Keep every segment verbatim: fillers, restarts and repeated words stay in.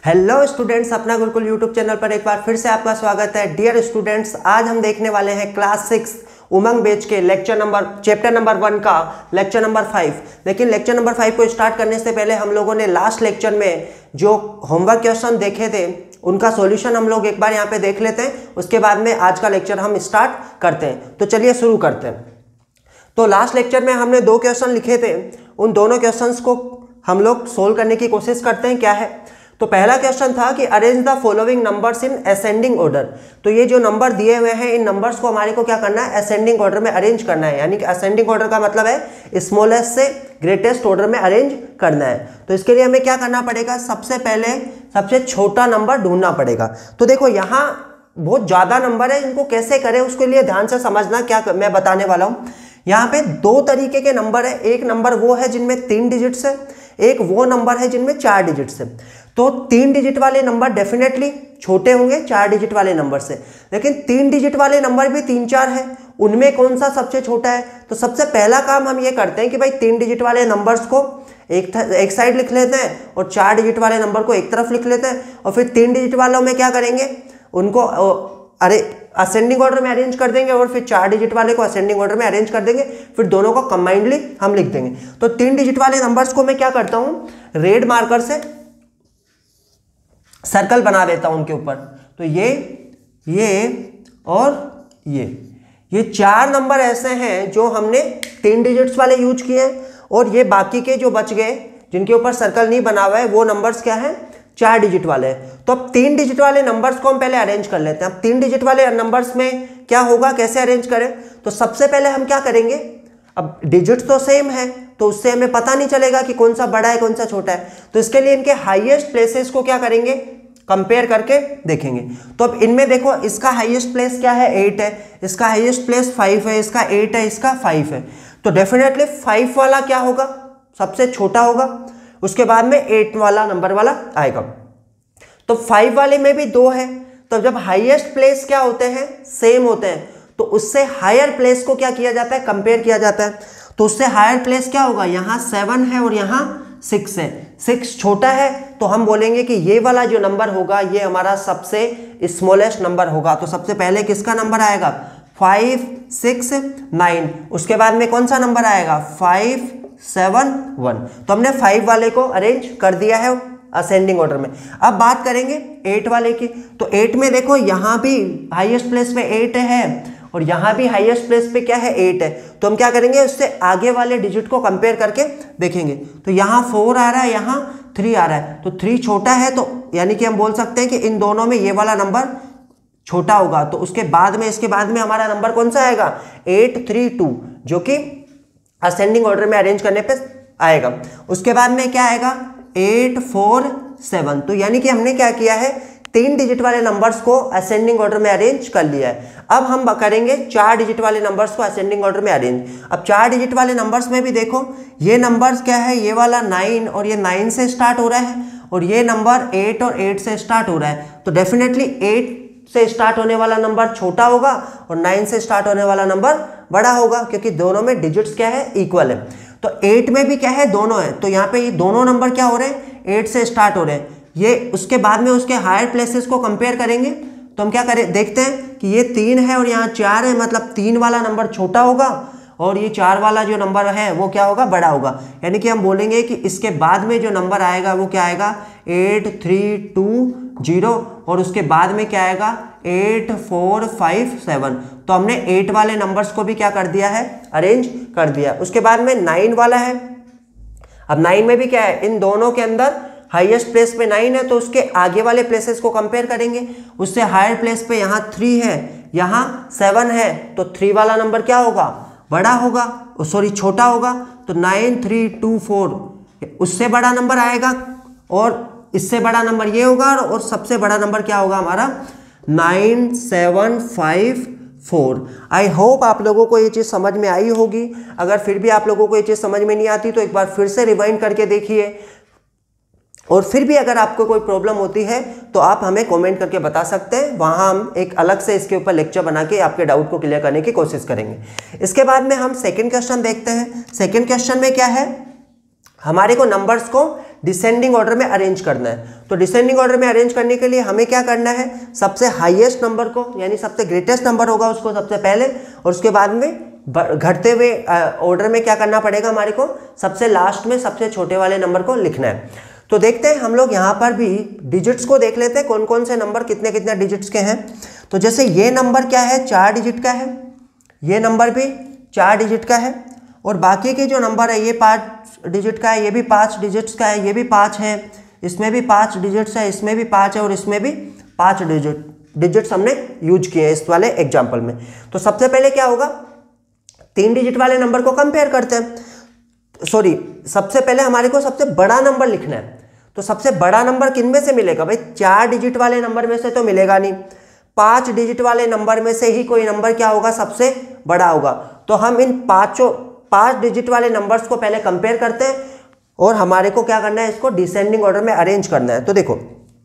Hello students, अपना Gurukul YouTube channel पर एक बार फिर से आपका स्वागत है। डियर स्टूडेंट्स, आज हम देखने वाले हैं क्लास सिक्स उमंग बैच के lecture number chapter number one का लेक्चर नंबर फाइव। लेकिन लेक्चर नंबर फाइव को स्टार्ट करने से पहले हम लोगों ने लास्ट लेक्चर में जो होमवर्क क्वेश्चन देखे थे उनका सॉल्यूशन हम लोग एक बार यहाँ पे देख लेते हैं। उसके बाद में आज का लेक्चर हम स्टार्ट करते हैं। तो चलिए शुरू करते हैं। तो लास्ट लेक्चर में हमने दो क्वेश्चन लिखे थे, उन दोनों क्वेश्चंस को हम लोग सोल्व करने की कोशिश करते हैं। क्या है, तो पहला क्वेश्चन था कि arrange the following numbers in ascending order. तो ये जो नंबर दिए हुए हैं इन नंबर्स को हमारे को क्या करना है, असेंडिंग ऑर्डर में अरेंज करना है। यानी कि असेंडिंग ऑर्डर का मतलब है स्मॉलेस्ट से ग्रेटेस्ट ऑर्डर में अरेंज करना है। तो इसके लिए हमें क्या करना पड़ेगा, सबसे पहले सबसे छोटा नंबर ढूंढना पड़ेगा। तो देखो यहाँ बहुत ज़्यादा नंबर है, इनको कैसे करें उसके लिए ध्यान से समझना क्या मैं बताने वाला हूँ। यहाँ पे दो तरीके के नंबर है। एक नंबर वो है जिनमें तीन डिजिट्स है, एक वो नंबर है जिनमें चार डिजिट्स है। तो तीन डिजिट वाले नंबर डेफिनेटली छोटे होंगे चार डिजिट वाले नंबर से, लेकिन तीन डिजिट वाले नंबर भी तीन चार है, उनमें कौन सा सबसे छोटा है। तो सबसे पहला काम हम ये करते हैं कि भाई तीन डिजिट वाले नंबर्स को एक एक साइड लिख लेते हैं और चार डिजिट वाले नंबर को एक तरफ लिख लेते हैं। और फिर तीन डिजिट वालों में क्या करेंगे, उनको अरे असेंडिंग ऑर्डर में अरेंज कर देंगे और फिर चार डिजिट वाले को असेंडिंग ऑर्डर में अरेंज कर देंगे। फिर दोनों को कंबाइंडली हम लिख देंगे। तो तीन डिजिट वाले नंबर्स को मैं क्या करता हूँ, रेड मार्कर से सर्कल बना देता हूं उनके ऊपर। तो ये ये और ये ये चार नंबर ऐसे हैं जो हमने तीन डिजिट्स वाले यूज किए हैं, और ये बाकी के जो बच गए जिनके ऊपर सर्कल नहीं बना हुआ है वो नंबर्स क्या है, चार डिजिट वाले हैं। तो अब तीन डिजिट वाले नंबर्स को हम पहले अरेंज कर लेते हैं। अब तीन डिजिट वाले नंबर्स में क्या होगा, कैसे अरेंज करें। तो सबसे पहले हम क्या करेंगे, अब डिजिट तो सेम है तो उससे हमें पता नहीं चलेगा कि कौन सा बड़ा है कौन सा छोटा है। तो इसके लिए इनके हाईएस्ट प्लेसेस को क्या करेंगे, कंपेयर करके देखेंगे। तो अब इनमें देखो, इसका हाईएस्ट प्लेस क्या है, एट है, इसका हाईएस्ट प्लेस फाइव है, इसका एट है, इसका फाइव है। तो डेफिनेटली फाइव वाला क्या होगा, सबसे छोटा होगा। उसके बाद में एट वाला नंबर वाला आएगा। तो फाइव वाले में भी दो है। तो जब हाईएस्ट प्लेस क्या होते हैं, सेम होते हैं, तो उससे हायर प्लेस को क्या किया जाता है, कंपेयर किया जाता है। तो उससे हायर प्लेस क्या होगा, यहाँ सेवन है और यहाँ सिक्स है। सिक्स छोटा है तो हम बोलेंगे कि ये वाला जो नंबर होगा ये हमारा सबसे स्मॉलेस्ट नंबर होगा। तो सबसे पहले किसका नंबर आएगा, फाइव सिक्स नाइन। उसके बाद में कौन सा नंबर आएगा, फाइव सेवन वन। तो हमने फाइव वाले को अरेंज कर दिया है असेंडिंग ऑर्डर में। अब बात करेंगे एट वाले की। तो एट में देखो, यहाँ भी हाईएस्ट प्लेस पे एट है और यहाँ भी हाईएस्ट प्लेस पे क्या है, एट है। तो हम क्या करेंगे, उससे आगे वाले डिजिट को कंपेयर करके देखेंगे। तो यहाँ फोर आ रहा है, यहाँ थ्री आ रहा है। तो थ्री छोटा है, तो यानी कि हम बोल सकते हैं कि इन दोनों में ये वाला नंबर छोटा होगा। तो उसके बाद में इसके बाद में हमारा नंबर कौन सा आएगा, एट थ्री टू, जो कि असेंडिंग ऑर्डर में अरेंज करने पे आएगा। उसके बाद में क्या आएगा, एट फोर सेवन। तो यानी कि हमने क्या किया है, तीन डिजिट वाले नंबर्स को असेंडिंग ऑर्डर में अरेंज कर लिया है। अब हम करेंगे चार डिजिट वाले नंबर्स को असेंडिंग ऑर्डर में अरेंज। अब चार डिजिट वाले नंबर्स में भी देखो, ये नंबर्स क्या है, ये वाला नाइन और ये नाइन से स्टार्ट हो रहा है, और ये नंबर एट और एट से स्टार्ट हो रहा है। तो डेफिनेटली एट से स्टार्ट होने वाला नंबर छोटा होगा और नाइन से स्टार्ट होने वाला नंबर बड़ा होगा, क्योंकि दोनों में डिजिट्स क्या है, इक्वल है। तो एट में भी क्या है, दोनों है। तो यहाँ पे ये दोनों नंबर क्या हो रहे हैं, एट से स्टार्ट हो रहे हैं। ये उसके बाद में उसके हायर प्लेसेस को कंपेयर करेंगे। तो हम क्या करें, देखते हैं कि ये तीन है और यहाँ चार है, मतलब तीन वाला नंबर छोटा होगा और ये चार वाला जो नंबर है वो क्या होगा, बड़ा होगा। यानी कि हम बोलेंगे कि इसके बाद में जो नंबर आएगा वो क्या आएगा, एट थ्री टू जीरो, और उसके बाद में क्या आएगा, एट फोर फाइव सेवन। तो हमने एट वाले नंबर्स को भी क्या कर दिया है, अरेंज कर दिया। उसके बाद में नाइन वाला है। अब नाइन में भी क्या है, इन दोनों के अंदर हाईएस्ट प्लेस पे नाइन है, तो उसके आगे वाले प्लेसेस को कंपेयर करेंगे। उससे हायर प्लेस पे यहाँ थ्री है, यहाँ सेवन है, तो थ्री वाला नंबर क्या होगा, बड़ा होगा, सॉरी छोटा होगा। तो नाइन थ्री टू फोर, उससे बड़ा नंबर आएगा और इससे बड़ा नंबर ये होगा, और सबसे बड़ा नंबर क्या होगा हमारा, nine seven five four. I hope आप लोगों को ये चीज़ समझ में आई होगी। अगर फिर भी आप लोगों को ये चीज़ समझ में नहीं आती तो एक बार फिर से रिवाइंड करके देखिए, और फिर भी अगर आपको कोई प्रॉब्लम होती है तो आप हमें कमेंट करके बता सकते हैं। वहाँ हम एक अलग से इसके ऊपर लेक्चर बना के आपके डाउट को क्लियर करने की कोशिश करेंगे। इसके बाद में हम सेकंड क्वेश्चन देखते हैं। सेकंड क्वेश्चन में क्या है, हमारे को नंबर्स को डिसेंडिंग ऑर्डर में अरेंज करना है। तो डिसेंडिंग ऑर्डर में अरेंज करने के लिए हमें क्या करना है, सबसे हाईएस्ट नंबर को यानी सबसे ग्रेटेस्ट नंबर होगा उसको सबसे पहले, और उसके बाद में घटते हुए ऑर्डर में क्या करना पड़ेगा हमारे को, सबसे लास्ट में सबसे छोटे वाले नंबर को लिखना है। तो देखते हैं हम लोग यहाँ पर भी डिजिट्स को देख लेते हैं, कौन कौन से नंबर कितने कितने डिजिट्स के हैं। तो जैसे ये नंबर क्या है, चार डिजिट का है, ये नंबर भी चार डिजिट का है, और बाकी के जो नंबर है ये पाँच डिजिट का है, ये भी पाँच डिजिट्स का है, ये भी पाँच है, इसमें भी पाँच डिजिट्स है, इसमें भी पाँच है, और इसमें भी पाँच डिजिट डिजिट्स हमने यूज किए इस वाले एग्जाम्पल में। तो सबसे पहले क्या होगा, तीन डिजिट वाले नंबर को कंपेयर करते हैं। सॉरी, सबसे पहले हमारे को सबसे बड़ा नंबर लिखना है। तो सबसे बड़ा नंबर किन में से मिलेगा भाई, चार डिजिट वाले नंबर में से तो मिलेगा नहीं, पांच डिजिट वाले नंबर में से ही कोई नंबर क्या होगा, सबसे बड़ा होगा। तो हम इन पांचों पांच डिजिट वाले नंबर्स को पहले कंपेयर करते हैं, और हमारे को क्या करना है, इसको डिसेंडिंग ऑर्डर में अरेंज करना है। तो देखो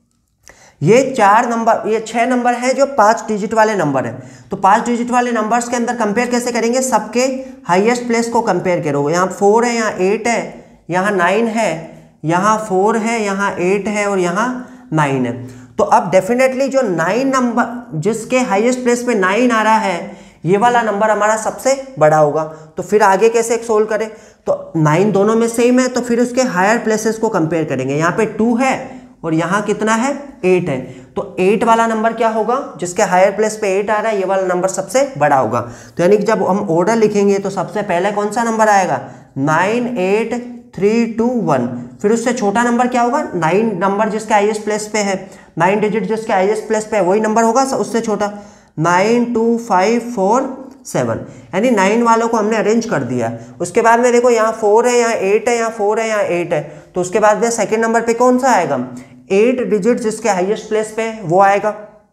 ये चार नंबर, ये छह नंबर है जो पांच डिजिट वाले नंबर है। तो पांच डिजिट वाले नंबर्स के अंदर कंपेयर कैसे करेंगे, सबके हाईएस्ट प्लेस को कंपेयर करोगे। यहाँ फोर है, यहाँ एट है, यहाँ नाइन है, यहाँ फोर है, यहाँ एट है, और यहाँ नाइन है। तो अब डेफिनेटली जो नाइन नंबर जिसके हाईएस्ट प्लेस पे नाइन आ रहा है, ये वाला नंबर हमारा सबसे बड़ा होगा। तो फिर आगे कैसे सोल्व करें, तो नाइन दोनों में सेम है, तो फिर उसके हायर प्लेसेस को कंपेयर करेंगे। यहाँ पे टू है और यहाँ कितना है, एट है। तो एट वाला नंबर क्या होगा, जिसके हायर प्लेस पे एट आ रहा है, ये वाला नंबर सबसे बड़ा होगा। तो यानी कि जब हम ऑर्डर लिखेंगे तो सबसे पहले कौन सा नंबर आएगा, nine eight three two one. फिर उससे छोटा नंबर क्या होगा, नाइन नंबर जिसके हाईएस्ट प्लेस पे है, नाइन डिजिट जिसके हाईएस्ट प्लेस पे है वही नंबर होगा उससे छोटा, nine two five four seven. यानी नाइन वालों को हमने अरेंज कर दिया। उसके बाद में देखो यहाँ फोर है, यहाँ एट है, यहाँ फोर है, यहाँ एट है। तो उसके बाद में सेकंड नंबर पे कौन सा आएगा, एट डिजिट जिसके हाईएस्ट प्लेस पे वो आएगा।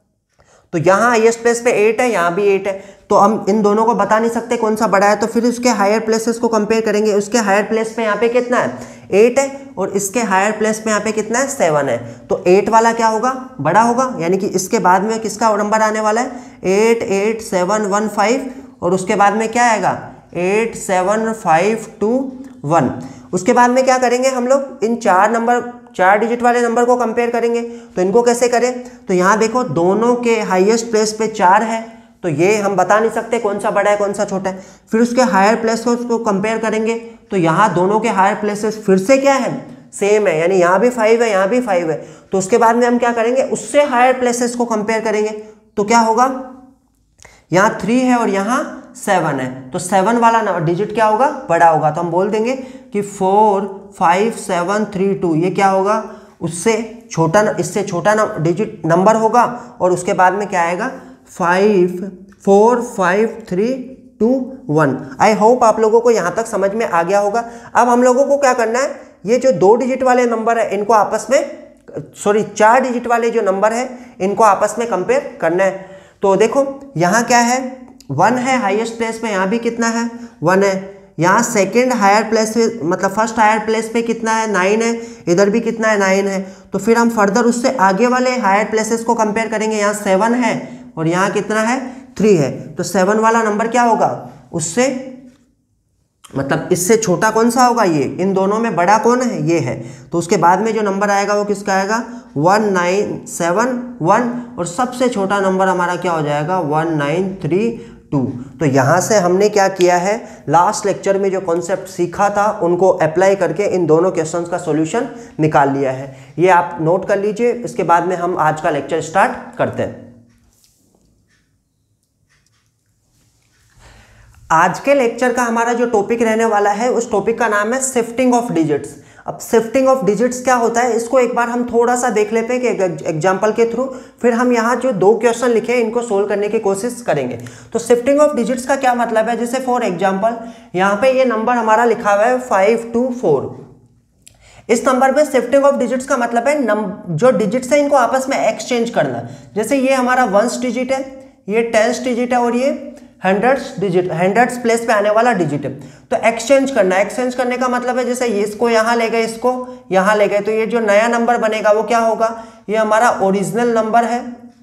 तो यहाँ हाईएस्ट प्लेस पे एट है, यहाँ भी एट है। तो हम इन दोनों को बता नहीं सकते कौन सा बड़ा है, तो फिर उसके हायर प्लेसेस को कंपेयर करेंगे। उसके हायर प्लेस पे यहाँ पे कितना है, एट है, और इसके हायर प्लेस पे यहाँ पे कितना है, सेवन है। तो एट वाला क्या होगा, बड़ा होगा। यानी कि इसके बाद में किसका नंबर आने वाला है, eight eight seven one five, और उसके बाद में क्या आएगा, eight seven five two one. उसके बाद में क्या करेंगे हम लोग, इन चार नंबर चार डिजिट वाले नंबर को कंपेयर करेंगे। तो इनको कैसे करें, तो यहाँ देखो दोनों के हाईएस्ट प्लेस पे चार है, तो ये हम बता नहीं सकते कौन सा बड़ा है कौन सा छोटा है। फिर उसके हायर प्लेस को उसको कंपेयर करेंगे, तो यहाँ दोनों के हायर प्लेसेस फिर से क्या है, सेम है। यानी यहाँ भी फाइव है, यहाँ भी फाइव है। तो उसके बाद में हम क्या करेंगे, उससे हायर प्लेसेस को कंपेयर करेंगे। तो क्या होगा, यहाँ थ्री है और यहाँ सेवन है। तो सेवन वाला डिजिट क्या होगा, बड़ा होगा। तो हम बोल देंगे कि four five seven three two, ये क्या होगा, उससे छोटा, इससे छोटा डिजिट नंबर होगा। और उसके बाद में क्या आएगा, five four five three two one. I hope आप लोगों को यहाँ तक समझ में आ गया होगा। अब हम लोगों को क्या करना है, ये जो दो डिजिट वाले नंबर है इनको आपस में, सॉरी चार डिजिट वाले जो नंबर है इनको आपस में कंपेयर करना है। तो देखो यहाँ क्या है, वन है हाईएस्ट प्लेस पे, यहाँ भी कितना है, वन है। यहाँ सेकंड हायर प्लेस पे, मतलब फर्स्ट हायर प्लेस पे कितना है, नाइन है। इधर भी कितना है, नाइन है। तो फिर हम फर्दर उससे आगे वाले हायर प्लेसेस को कंपेयर करेंगे। यहाँ सेवन है और यहाँ कितना है, थ्री है। तो सेवन वाला नंबर क्या होगा, उससे मतलब इससे छोटा कौन सा होगा, ये। इन दोनों में बड़ा कौन है, ये है। तो उसके बाद में जो नंबर आएगा वो किसका आएगा, वन नाइन सेवन वन, और सबसे छोटा नंबर हमारा क्या हो जाएगा, वन नाइन थ्री टू। तो यहाँ से हमने क्या किया है, लास्ट लेक्चर में जो कॉन्सेप्ट सीखा था उनको अप्लाई करके इन दोनों क्वेश्चंस का सॉल्यूशन निकाल लिया है। ये आप नोट कर लीजिए। इसके बाद में हम आज का लेक्चर स्टार्ट करते हैं। आज के लेक्चर का हमारा जो टॉपिक रहने वाला है उस टॉपिक का नाम है शिफ्टिंग ऑफ डिजिट्स। अब शिफ्टिंग ऑफ डिजिट्स क्या होता है, इसको एक बार हम थोड़ा सा देख लेते हैं कि एग्जांपल के थ्रू, फिर हम यहाँ जो दो क्वेश्चन लिखे हैं इनको सोल्व करने की कोशिश करेंगे। तो शिफ्टिंग ऑफ डिजिट्स का क्या मतलब है, जैसे फॉर एग्जांपल यहाँ पे ये नंबर हमारा लिखा हुआ है फाइव टू फोर। इस नंबर पे शिफ्टिंग ऑफ डिजिट्स का मतलब है नंबर जो डिजिट्स है इनको आपस में एक्सचेंज करना। जैसे ये हमारा वंस डिजिट है, ये टेंस डिजिट है, और ये हंड्रेड्स डिजिट हंड्रेड्स प्लेस पे आने वाला डिजिट है। तो एक्सचेंज करना, एक्सचेंज करने का मतलब है जैसे इसको यहाँ ले गए, इसको यहाँ ले गए, तो ये जो नया नंबर बनेगा वो क्या होगा, ये हमारा ओरिजिनल नंबर है।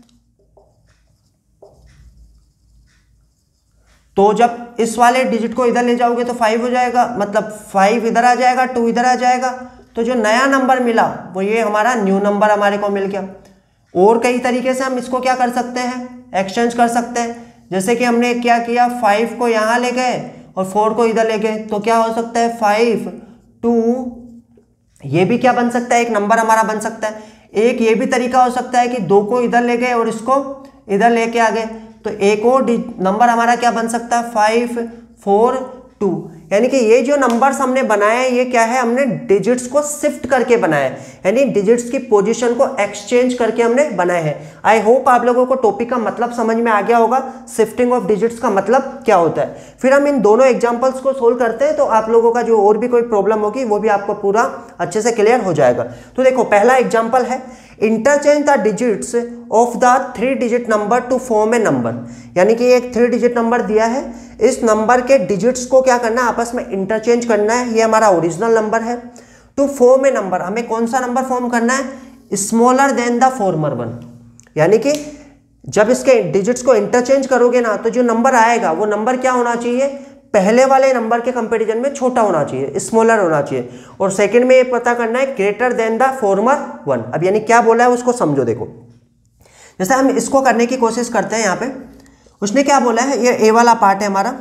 तो जब इस वाले डिजिट को इधर ले जाओगे तो फाइव हो जाएगा, मतलब फाइव इधर आ जाएगा, टू इधर आ जाएगा, तो जो नया नंबर मिला वो ये हमारा न्यू नंबर हमारे को मिल गया। और कई तरीके से हम इसको क्या कर सकते हैं, एक्सचेंज कर सकते हैं। जैसे कि हमने क्या किया, फाइव को यहाँ ले गए और फोर को इधर ले गए, तो क्या हो सकता है फाइव टू, ये भी क्या बन सकता है, एक नंबर हमारा बन सकता है। एक ये भी तरीका हो सकता है कि दो को इधर ले गए और इसको इधर लेके आ गए, तो एक और नंबर हमारा क्या बन सकता है, फाइव फोर टू। यानी कि ये जो नंबर्स हमने बनाए हैं ये क्या है, हमने डिजिट्स को शिफ्ट करके बनाया है, यानी डिजिट्स की पोजीशन को एक्सचेंज करके हमने बनाए हैं। आई होप आप लोगों को टॉपिक का मतलब समझ में आ गया होगा, शिफ्टिंग ऑफ डिजिट्स का मतलब क्या होता है। फिर हम इन दोनों एग्जांपल्स को सोल्व करते हैं, तो आप लोगों का जो और भी कोई प्रॉब्लम होगी वो भी आपको पूरा अच्छे से क्लियर हो जाएगा। तो देखो पहला एग्जाम्पल है, interchange the digits of the three digit number to form a number. यानी कि एक थ्री डिजिट नंबर दिया है, इस नंबर के डिजिट्स को क्या करना है, आपस में इंटरचेंज करना है। ये हमारा ओरिजिनल नंबर है। टू फॉर्म ए नंबर, हमें कौन सा नंबर फॉर्म करना है, smaller than the former one. यानी कि जब इसके डिजिट्स को इंटरचेंज करोगे ना, तो जो नंबर आएगा वो नंबर क्या होना चाहिए, पहले वाले नंबर के कंपैरिजन में छोटा होना चाहिए, स्मॉलर होना चाहिए। और सेकंड में ये पता करना है greater than the former one. अब यानी क्या बोला है उसको समझो। देखो जैसे हम इसको करने की कोशिश करते हैं, यहाँ पे उसने क्या बोला है, ये ए वाला पार्ट है हमारा,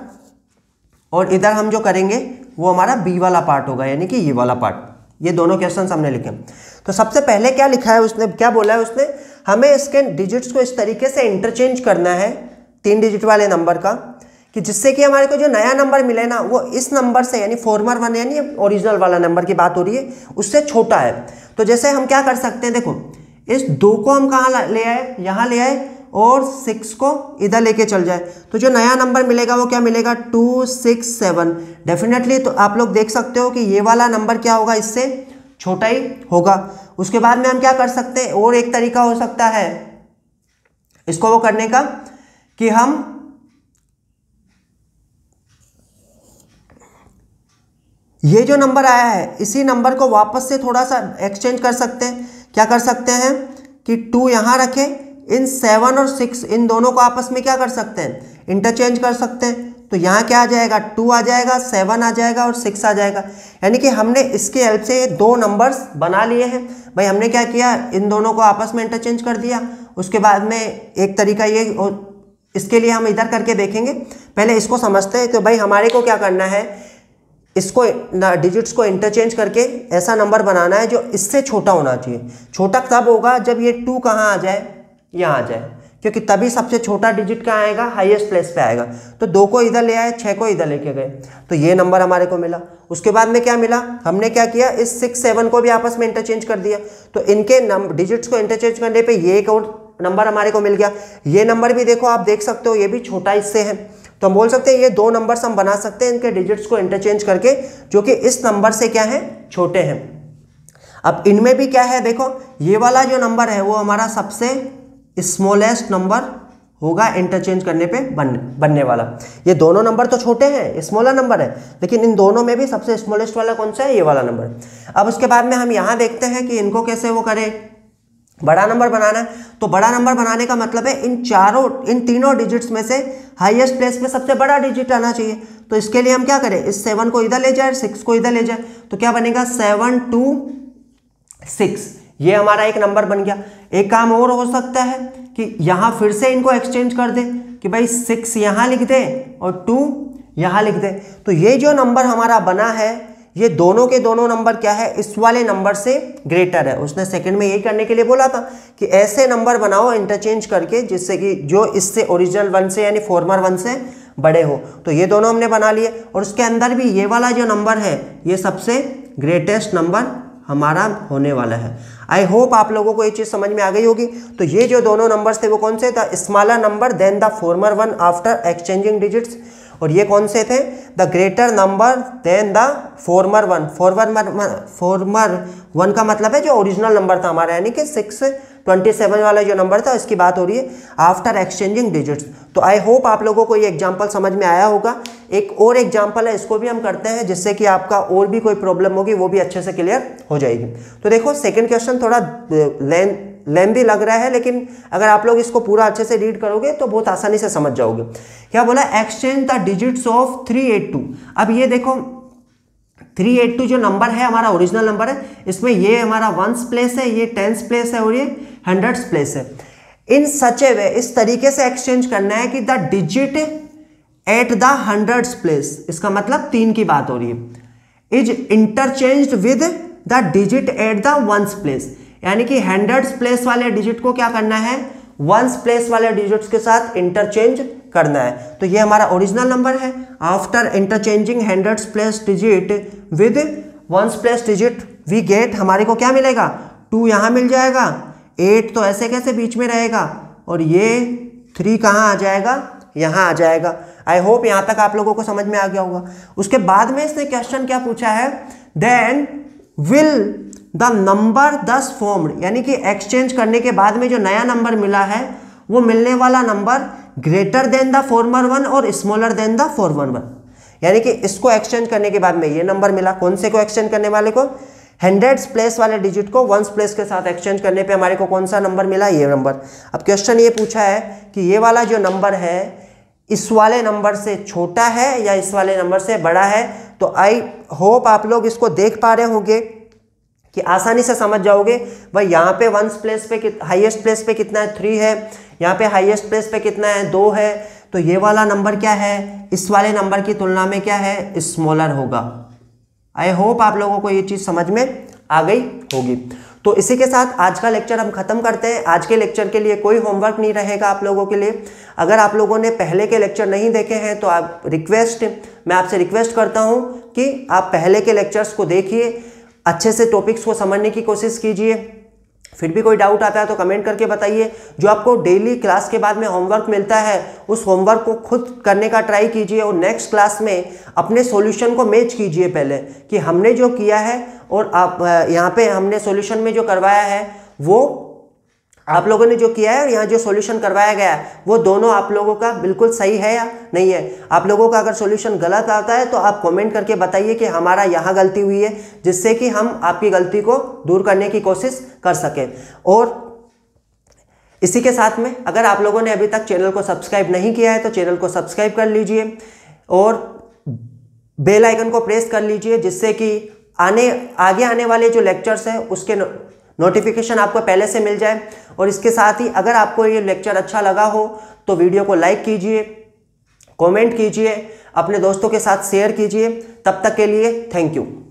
और इधर हम जो करेंगे वो हमारा बी वाला पार्ट होगा, यानी कि ये वाला पार्ट। ये दोनों क्वेश्चन हमने लिखे। तो सबसे पहले क्या लिखा है उसने, क्या बोला है उसने, हमें इसके डिजिट्स को इस तरीके से इंटरचेंज करना है तीन डिजिट वाले नंबर का, कि जिससे कि हमारे को जो नया नंबर मिले ना वो इस नंबर से, यानी फॉर्मर वन यानी ओरिजिनल वाला नंबर की बात हो रही है, उससे छोटा है। तो जैसे हम क्या कर सकते हैं, देखो इस दो को हम कहाँ ले आए, यहाँ ले आए, और सिक्स को इधर लेके चल जाए, तो जो नया नंबर मिलेगा वो क्या मिलेगा, टू सिक्स सेवन। डेफिनेटली तो आप लोग देख सकते हो कि ये वाला नंबर क्या होगा, इससे छोटा ही होगा। उसके बाद में हम क्या कर सकते हैं, और एक तरीका हो सकता है इसको वो करने का, कि हम ये जो नंबर आया है इसी नंबर को वापस से थोड़ा सा एक्सचेंज कर सकते हैं। क्या कर सकते हैं कि टू यहाँ रखें, इन सेवन और सिक्स इन दोनों को आपस में क्या कर सकते हैं, इंटरचेंज कर सकते हैं। तो यहाँ क्या आ जाएगा, टू आ जाएगा, सेवन आ जाएगा और सिक्स आ जाएगा। यानी कि हमने इसकी हेल्प से दो नंबर्स बना लिए हैं। भाई हमने क्या किया, इन दोनों को आपस में इंटरचेंज कर दिया। उसके बाद में एक तरीका ये, और इसके लिए हम इधर करके देखेंगे, पहले इसको समझते हैं। तो भाई हमारे को क्या करना है, इसको डिजिट्स को इंटरचेंज करके ऐसा नंबर बनाना है जो इससे छोटा होना चाहिए। छोटा तब होगा जब ये टू कहाँ आ जाए, यहाँ आ जाए, क्योंकि तभी सबसे छोटा डिजिट कहाँ आएगा, हाईएस्ट प्लेस पे आएगा। तो दो को इधर ले आए, छः को इधर लेके गए, तो ये नंबर हमारे को मिला। उसके बाद में क्या मिला, हमने क्या किया, इस सिक्स सेवन को भी आपस में इंटरचेंज कर दिया। तो इनके डिजिट्स को इंटरचेंज करने पे ये एक और नंबर हमारे को मिल गया। ये नंबर भी देखो, आप देख सकते हो, ये भी छोटा इससे है। तो हम बोल सकते हैं ये दो नंबर्स हम बना सकते हैं इनके डिजिट्स को इंटरचेंज करके, जो कि इस नंबर से क्या है, छोटे हैं। अब इनमें भी क्या है, देखो ये वाला जो नंबर है वो हमारा सबसे स्मॉलेस्ट नंबर होगा इंटरचेंज करने पे बन, बनने वाला। ये दोनों नंबर तो छोटे हैं, स्मॉलर नंबर है, लेकिन इन दोनों में भी सबसे स्मॉलेस्ट वाला कौन सा है, ये वाला नंबर। अब उसके बाद में हम यहाँ देखते हैं कि इनको कैसे वो करें, बड़ा नंबर बनाना है। तो बड़ा नंबर बनाने का मतलब है इन चारों इन तीनों डिजिट्स में से हाईएस्ट प्लेस पे सबसे बड़ा डिजिट आना चाहिए। तो इसके लिए हम क्या करें, इस सेवन को इधर ले जाए, सिक्स को इधर ले जाए, तो क्या बनेगा, सेवन टू सिक्स, ये हमारा एक नंबर बन गया। एक काम और हो सकता है कि यहाँ फिर से इनको एक्सचेंज कर दे, कि भाई सिक्स यहाँ लिख दे और टू यहाँ लिख दे। तो ये जो नंबर हमारा बना है, ये दोनों के दोनों नंबर क्या है, इस वाले नंबर से ग्रेटर है। उसने सेकंड में यही करने के लिए बोला था कि ऐसे नंबर बनाओ इंटरचेंज करके, जिससे कि जो इससे ओरिजिनल वन से यानी फॉर्मर वन से बड़े हो। तो ये दोनों हमने बना लिए, और उसके अंदर भी ये वाला जो नंबर है ये सबसे ग्रेटेस्ट नंबर हमारा होने वाला है। आई होप आप लोगों को ये चीज़ समझ में आ गई होगी। तो ये जो दोनों नंबर्स थे वो कौन से, the smaller number than the former one after exchanging digits, और ये कौन से थे, the greater number than the former one. Former former one का मतलब है जो ओरिजिनल नंबर था हमारा, यानी कि सिक्स ट्वेंटी सेवन वाला जो नंबर था इसकी बात हो रही है, आफ्टर एक्सचेंजिंग डिजिट्स। तो आई होप आप लोगों को ये एग्जाम्पल समझ में आया होगा। एक और एग्जाम्पल है, इसको भी हम करते हैं, जिससे कि आपका और भी कोई प्रॉब्लम होगी वो भी अच्छे से क्लियर हो जाएगी। तो देखो सेकेंड क्वेश्चन थोड़ा लेंथ लेंथी लग रहा है, लेकिन अगर आप लोग इसको पूरा अच्छे से रीड करोगे तो बहुत आसानी से समझ जाओगे। क्या बोला, exchange the digits of three eight two. अब ये देखो थ्री एट टू जो नंबर है हमारा ओरिजिनल नंबर है, इसमें ये हमारा वंस प्लेस है, ये टेंस प्लेस है और ये हंड्रेड्स प्लेस है। इन सच ए वे, इस तरीके से एक्सचेंज करना है कि the digit at the hundreds place, इसका मतलब तीन की बात हो रही है, is interchanged with the digit at the ones place, यानी कि हंड्रेड्स प्लेस वाले डिजिट को क्या करना है, वंस प्लेस वाले डिजिट्स के साथ इंटरचेंज करना है। तो ये हमारा ओरिजिनल नंबर है। After interchanging hundreds place digit with ones place digit we get, हमारे को क्या मिलेगा, टू यहाँ मिल जाएगा, एट तो ऐसे कैसे बीच में रहेगा, और ये थ्री कहाँ आ जाएगा, यहाँ आ जाएगा। आई होप यहाँ तक आप लोगों को समझ में आ गया होगा। उसके बाद में इसने क्वेश्चन क्या पूछा है, then will the number thus formed, यानी कि एक्सचेंज करने के बाद में जो नया नंबर मिला है वो मिलने वाला number greater than the former one और smaller than the former one, यानी कि इसको एक्सचेंज करने के बाद में ये नंबर मिला, कौन से को एक्सचेंज करने वाले को, हंड्रेड्स प्लेस वाले डिजिट को वंस प्लेस के साथ एक्सचेंज करने पे हमारे को कौन सा नंबर मिला, ये नंबर। अब क्वेश्चन ये पूछा है कि ये वाला जो नंबर है इस वाले नंबर से छोटा है या इस वाले नंबर से बड़ा है। तो आई होप आप लोग इसको देख पा रहे होंगे कि आसानी से समझ जाओगे भाई, यहाँ पे वंस प्लेस पे हाईएस्ट प्लेस पे कितना है, थ्री है, यहाँ पे हाईएस्ट प्लेस पे कितना है, दो है, तो ये वाला नंबर क्या है, इस वाले नंबर की तुलना में क्या है, स्मॉलर होगा। आई होप आप लोगों को ये चीज़ समझ में आ गई होगी। तो इसी के साथ आज का लेक्चर हम खत्म करते हैं। आज के लेक्चर के लिए कोई होमवर्क नहीं रहेगा आप लोगों के लिए। अगर आप लोगों ने पहले के लेक्चर नहीं देखे हैं तो आप रिक्वेस्ट मैं आपसे रिक्वेस्ट करता हूं कि आप पहले के लेक्चर्स को देखिए, अच्छे से टॉपिक्स को समझने की कोशिश कीजिए। फिर भी कोई डाउट आता है तो कमेंट करके बताइए। जो आपको डेली क्लास के बाद में होमवर्क मिलता है उस होमवर्क को खुद करने का ट्राई कीजिए और नेक्स्ट क्लास में अपने सॉल्यूशन को मैच कीजिए पहले कि हमने जो किया है और आप यहाँ पे हमने सॉल्यूशन में जो करवाया है वो आप लोगों ने जो किया है और यहाँ जो सॉल्यूशन करवाया गया है वो दोनों आप लोगों का बिल्कुल सही है या नहीं है। आप लोगों का अगर सॉल्यूशन गलत आता है तो आप कमेंट करके बताइए कि हमारा यहाँ गलती हुई है, जिससे कि हम आपकी गलती को दूर करने की कोशिश कर सकें। और इसी के साथ में अगर आप लोगों ने अभी तक चैनल को सब्सक्राइब नहीं किया है तो चैनल को सब्सक्राइब कर लीजिए और बेल आइकन को प्रेस कर लीजिए, जिससे कि आने आगे आने वाले जो लेक्चर्स हैं उसके नोटिफिकेशन आपको पहले से मिल जाए। और इसके साथ ही अगर आपको ये लेक्चर अच्छा लगा हो तो वीडियो को लाइक कीजिए, कमेंट कीजिए, अपने दोस्तों के साथ शेयर कीजिए। तब तक के लिए थैंक यू।